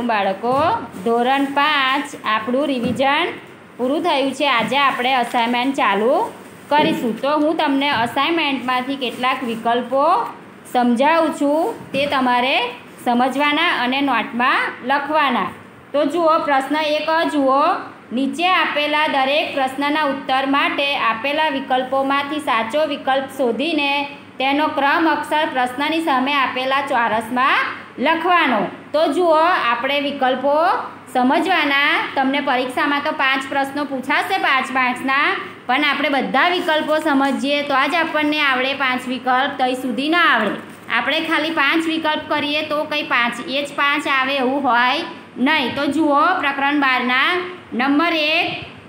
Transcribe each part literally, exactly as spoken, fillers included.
વાલું બાળકો, ધોરણ પાંચ આપણું રિવિઝન પૂરું થયું છે. આજે આપણે અસાઇનમેન્ટ ચાલુ કરીશું. તો હું તમને અસાઇનમેન્ટમાંથી કેટલાક વિકલ્પો સમજાવું છું, તે તમારે સમજવાના અને નોટમાં લખવાના. તો જુઓ, પ્રશ્ન એક જુઓ. નીચે આપેલા દરેક પ્રશ્નના ઉત્તર માટે આપેલા વિકલ્પોમાંથી સાચો વિકલ્પ શોધીને તેનો ક્રમ અક્ષર પ્રશ્નની સામે આપેલા ચોરસમાં લખવાનો. તો જુઓ, આપણે વિકલ્પો સમજવાના. તમને પરીક્ષામાં તો પાંચ પ્રશ્નો પૂછાશે પાંચ માર્ક્સના, પણ આપણે બધા વિકલ્પો સમજીએ તો જ આપણને આવડે પાંચ વિકલ્પ, તઈ સુધી ના આવડે. આપણે ખાલી પાંચ વિકલ્પ કરીએ તો કંઈ પાંચ એ જ પાંચ આવે એવું હોય નહીં. તો જુઓ, પ્રકરણ બારના નંબર એક,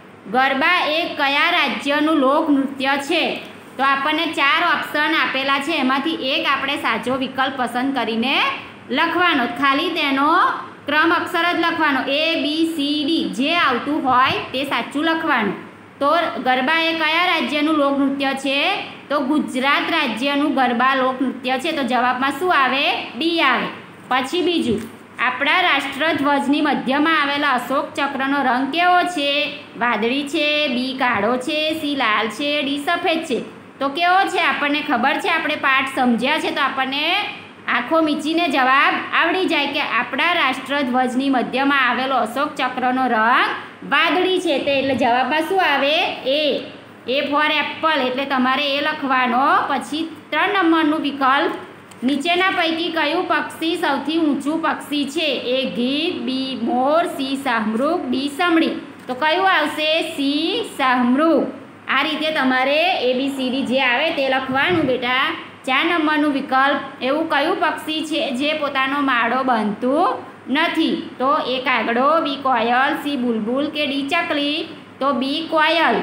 ગરબા એ કયા રાજ્યનું લોકનૃત્ય છે? તો આપણને ચાર ઓપ્શન આપેલા છે, એમાંથી એક આપણે સાચો વિકલ્પ પસંદ કરીને લખવાનો. ખાલી તેનો ક્રમ અક્ષર જ લખવાનો, એ બી સી ડી જે આવતું હોય તે સાચું લખવાનું. તો ગરબા એ કયા રાજ્યનું લોકનૃત્ય છે? તો ગુજરાત રાજ્યનું ગરબા લોકનૃત્ય છે. તો જવાબમાં શું આવે? ડી આવે. પછી બીજું, આપણા રાષ્ટ્રધ્વજની મધ્યમાં આવેલા અશોક ચક્રનો રંગ કેવો છે? વાદળી છે, બી કાળો છે, સી લાલ છે, ડી સફેદ છે. તો કેવો છે આપણને ખબર છે, આપણે પાઠ સમજ્યા છે, તો આપણને આંખો મીચીને જવાબ આવડી જાય કે આપણા રાષ્ટ્રધ્વજની મધ્યમાં આવેલો અશોક ચક્રનો રંગ વાદળી છે. તે એટલે જવાબમાં શું આવે? એ એ ફોર એપલ, એટલે તમારે એ લખવાનો. પછી ત્રણ નંબરનું વિકલ્પ, નીચેના પૈકી કયું પક્ષી સૌથી ઊંચું પક્ષી છે? એ ગીધ, બી મોર, સી શાહમૃગ, ડી સમડી. તો કયું આવશે? સી શાહમૃગ. આ રીતે તમારે એ બી સી ડી જે આવે તે લખવાનું બેટા. ચાર નંબરનું વિકલ્પ, એવું કયું પક્ષી છે જે પોતાનો માળો બાંધતું નથી? તો એ કાગડો, બી કોયલ, સી બુલબુલ કે ડી ચકલી. તો બી કોયલ.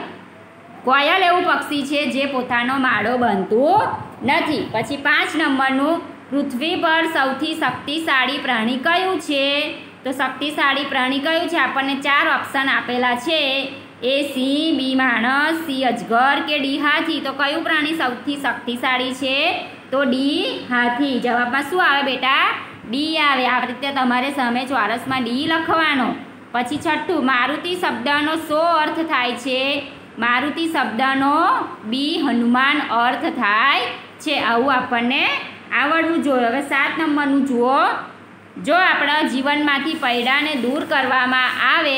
કોયલ એવું પક્ષી છે જે પોતાનો માળો બાંધતું નથી. પછી પાંચ નંબરનું, પૃથ્વી પર સૌથી શક્તિશાળી પ્રાણી કયું છે? તો શક્તિશાળી પ્રાણી કયું છે? આપણને ચાર ઓપ્શન આપેલા છે, એ સિંહ, બી માણસ, સી અજગર કે ડી હાથી. તો કયું પ્રાણી સૌથી શક્તિશાળી છે? તો ડી હાથી. જવાબમાં શું આવે બેટા? ડી આવે. આ રીતે તમારે સામે ચોરસમાં ડી લખવાનો. પછી છઠ્ઠું, મારુતિ શબ્દનો શો અર્થ થાય છે? મારુતિ શબ્દનો બી હનુમાન અર્થ થાય છે. આવું આપણને આવડવું જોઈએ. હવે સાત નંબરનું જુઓ. જો આપણા જીવનમાંથી પૈડાને દૂર કરવામાં આવે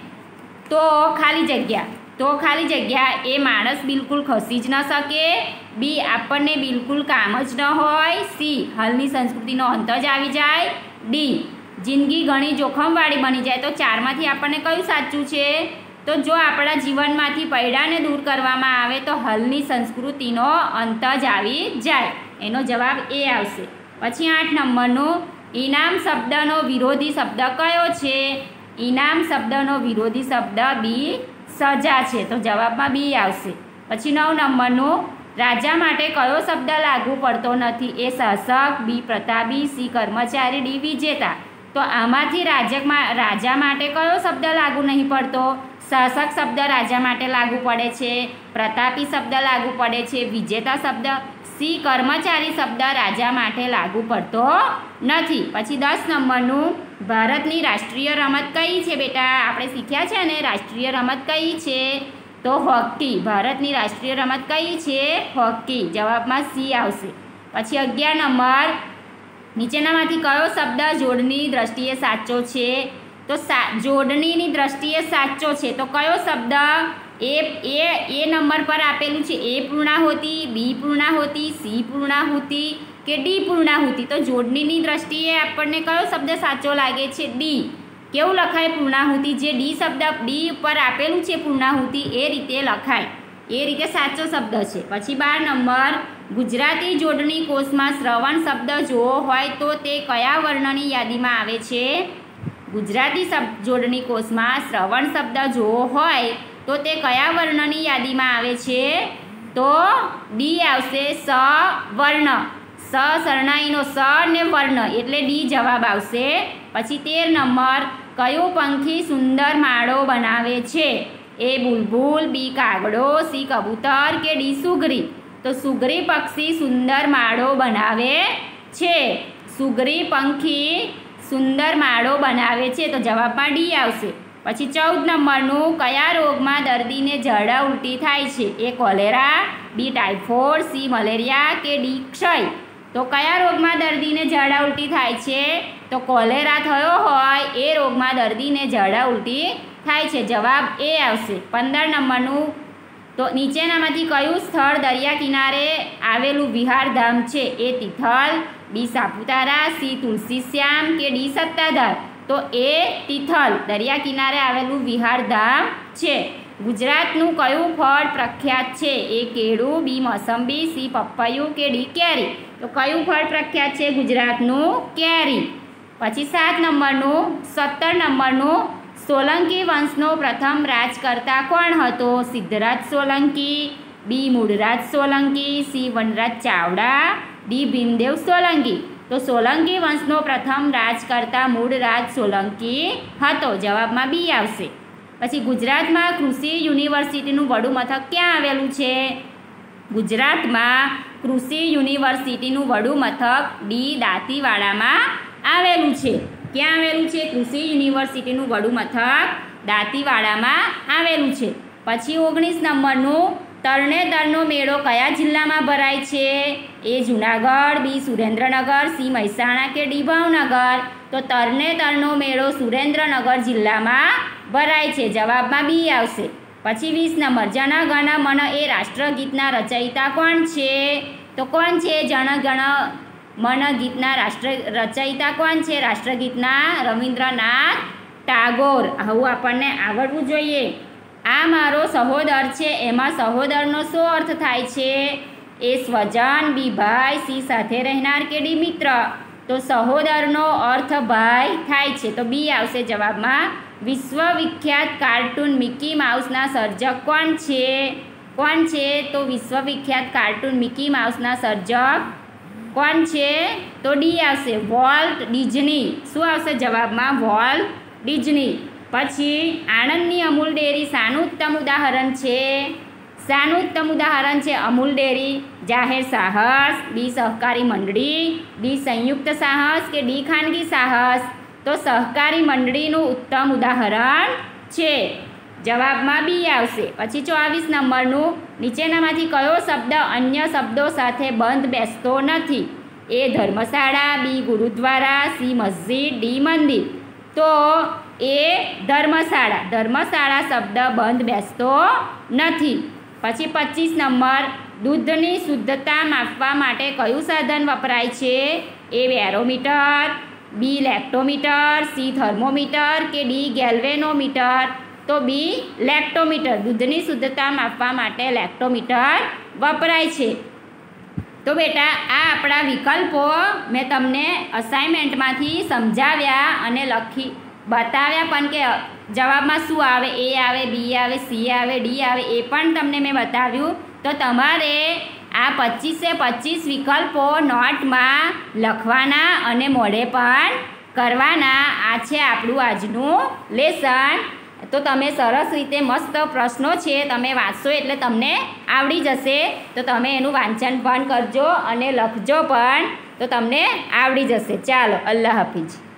તો ખાલી જગ્યા તો ખાલી જગ્યા એ માણસ બિલકુલ ખસી જ ન શકે. બી આપણને બિલકુલ કામ જ ન હોય. સી હાલની સંસ્કૃતિનો અંત જ આવી જાય. ડી જિંદગી ઘણી જોખમવાળી બની જાય. તો ચારમાંથી આપણને કયું સાચું છે? તો જો આપણા જીવનમાંથી પૈડાને દૂર કરવામાં આવે તો હાલની સંસ્કૃતિનો અંત જ આવી જાય. એનો જવાબ એ આવશે. પછી આઠ નંબરનું, ઇનામ શબ્દનો વિરોધી શબ્દ કયો છે? ઇનામ શબ્દનો વિરોધી શબ્દ બી સજા છે. તો જવાબમાં બી આવશે. પછી નવ નંબરનું, રાજા માટે કયો શબ્દ લાગુ પડતો નથી? એ શાસક, બી પ્રતાપી, સી કર્મચારી, ડી વિજેતા. તો આમાંથી રાજકમાં રાજા માટે કયો શબ્દ લાગુ નહીં પડતો? શાસક શબ્દ રાજા માટે લાગુ પડે છે, પ્રતાપી શબ્દ લાગુ પડે છે, વિજેતા શબ્દ, સી કર્મચારી શબ્દ રાજા માટે લાગુ પડતો નથી. પછી દસ નંબરનું, ભારતની રાષ્ટ્રીય રમત કઈ છે બેટા? આપણે શીખ્યા છે ને, રાષ્ટ્રીય રમત કઈ છે? તો હોકી. ભારતની રાષ્ટ્રીય રમત કઈ છે? હોકી. જવાબમાં સી આવશે. પછી અગિયાર નંબર, નીચેનામાંથી કયો શબ્દ જોડની દ્રષ્ટિએ સાચો છે? તો સા જોડણીની દ્રષ્ટિએ સાચો છે. તો કયો શબ્દ? એ એ એ નંબર પર આપેલું છે, એ પૂર્ણાહુતિ, બી પૂર્ણાહુતિ, સી પૂર્ણાહુતિ કે ડી પૂર્ણાહુતિ. તો જોડણીની દ્રષ્ટિએ આપણને કયો શબ્દ સાચો લાગે છે? ડી. કેવું લખાય પૂર્ણાહુતિ? જે ડી શબ્દ ડી ઉપર આપેલું છે પૂર્ણાહુતિ એ રીતે લખાય, એ રીતે સાચો શબ્દ છે. પછી બાર નંબર, ગુજરાતી જોડણી કોષમાં શ્રવણ શબ્દ જોવો હોય તો તે કયા વર્ણની યાદીમાં આવે છે? ગુજરાતી શબ્દ જોડણી કોષમાં શ્રવણ શબ્દ જોવો હોય તો તે કયા વર્ણની યાદીમાં આવે છે? તો ડી આવશે, સ વર્ણ. સ શરણાઈનો સ ને વર્ણ એટલે ડી જવાબ આવશે. પછી તેર નંબર, કયું પંખી સુંદર માળો બનાવે છે? એ બુલબુલ, બી કાગડો, સી કબૂતર કે ડી સુગરી. તો સુગરી પક્ષી સુંદર માળો બનાવે છે. સુગરી પંખી સુંદર માળો બનાવે છે? તો જવાબમાં ડી આવશે. પછી ચૌદ નંબરનું, કયા રોગમાં દર્દીને ઝાડા ઉલટી થાય છે? A cholera, B typhoid, C malaria કે ડી ક્ષય? તો કયા રોગમાં દર્દીને ઝાડા ઉલટી થાય છે? તો કોલેરા થયો હોય એ રોગમાં દર્દીને ઝાડા ઉલટી થાય છે. જવાબ એ આવશે. પંદર નંબરનું, તો નીચેનામાંથી કયું સ્થળ દરિયા કિનારે આવેલું વિહારધામ છે? A Tithal, B Saputara, C Tulsishyam કે ડી સત્તાધાર? તો એ તિથલ દરિયા કિનારે આવેલું વિહારધામ છે. ગુજરાતનું કયું ફળ પ્રખ્યાત છે? એ કેળું, બી મોસંબી, સી પપૈયું કે ડી કેરી? તો કયું ફળ પ્રખ્યાત છે ગુજરાતનું? કેરી. પછી સાત નંબરનું, સત્તર નંબરનું, સોલંકી વંશનો પ્રથમ રાજકર્તા કોણ હતો? Siddharaj Solanki, B Mulraj Solanki, C Vanraj Chavda, D Bhimdev Solanki? તો સોલંકી વંશનો પ્રથમ રાજકર્તા મૂળરાજ સોલંકી હતો. જવાબમાં બી આવશે. પછી ગુજરાતમાં કૃષિ યુનિવર્સિટીનું વડું મથક ક્યાં આવેલું છે? ગુજરાતમાં કૃષિ યુનિવર્સિટીનું વડું મથક ડી દાંતીવાડામાં આવેલું છે. ક્યાં આવેલું છે? કૃષિ યુનિવર્સિટીનું વડું મથક દાંતીવાડામાં આવેલું છે. પછી ઓગણીસ નંબરનું, તરણેતરનો મેળો કયા જિલ્લામાં ભરાય છે? A Junagadh, B Surendranagar, C Mehsana કે ડી ભાવનગર? તો તરણેતરનો મેળો સુરેન્દ્રનગર જિલ્લામાં ભરાય છે. જવાબમાં બી આવશે. પછી વીસ નંબર, જન ગણ મન એ રાષ્ટ્રગીતના રચયિતા કોણ છે? તો કોણ છે જન ગણ મન ગીતના રાષ્ટ્ર રચયિતા કોણ છે? રાષ્ટ્રગીતના રવિન્દ્રનાથ ટાગોર. આવું આપણને આવડવું જોઈએ. આ મારો સહોદર છે, એમાં સહોદરનો શું અર્થ થાય છે? એ સ્વજન, બી ભાઈ, સી સાથે રહેનાર કે ડી મિત્ર? તો સહોદરનો અર્થ ભાઈ થાય છે. તો બી આવશે જવાબમાં. વિશ્વવિખ્યાત કાર્ટૂન મિકી માઉસના સર્જક કોણ છે? કોણ છે? તો વિશ્વવિખ્યાત કાર્ટૂન મિકી માઉસના સર્જક કોણ છે? તો ડી આવશે, વોલ્ટ ડિઝની. શું આવશે જવાબમાં? Walt Disney. પછી આણંદની અમૂલ ડેરી શાનું ઉત્તમ ઉદાહરણ છે? શાનું ઉત્તમ ઉદાહરણ છે અમૂલ ડેરી? જાહેર સાહસ, બી સહકારી મંડળી, ડી સંયુક્ત સાહસ કે ડી ખાનગી સાહસ? તો સહકારી મંડળીનું ઉત્તમ ઉદાહરણ છે. જવાબમાં બી આવશે. પછી ચોવીસ નંબરનું, નીચેનામાંથી કયો શબ્દ અન્ય શબ્દો સાથે બંધ બેસતો નથી? એ ધર્મશાળા, બી ગુરુદ્વારા, સી મસ્જિદ, ડી મંદિર? તો એ ધર્મશાળા. ધર્મશાળા શબ્દ બંધ બેસતો નથી. પછી પચીસ નંબર, દૂધની શુદ્ધતા માપવા માટે કયું સાધન વપરાય છે? A barometer, B lactometer, C thermometer કે ડી ગેલ્વેનોમીટર? તો બી લેક્ટોમીટર. દૂધની શુદ્ધતા માપવા માટે લેક્ટોમીટર વપરાય છે. તો બેટા આ આપણા વિકલ્પો મેં તમને અસાઇનમેન્ટમાંથી સમજાવ્યા અને લખી બતાવ્યા, પણ કે જવાબમાં શું આવે? એ આવે, બી આવે, સી આવે, ડી આવે, એ પણ તમને મેં બતાવ્યું. તો તમારે આ પચીસે પચીસ વિકલ્પો નોટમાં લખવાના અને મોઢે પણ કરવાના. આ છે આપણું આજનું લેસન. તો તમે સરસ રીતે મસ્ત પ્રશ્નો છે તમે વાંચશો એટલે તમને આવડી જશે. તો તમે એનું વાંચન પણ કરજો અને લખજો પણ, તો તમને આવડી જશે. ચાલો, અલ્લાહ હાફિઝ.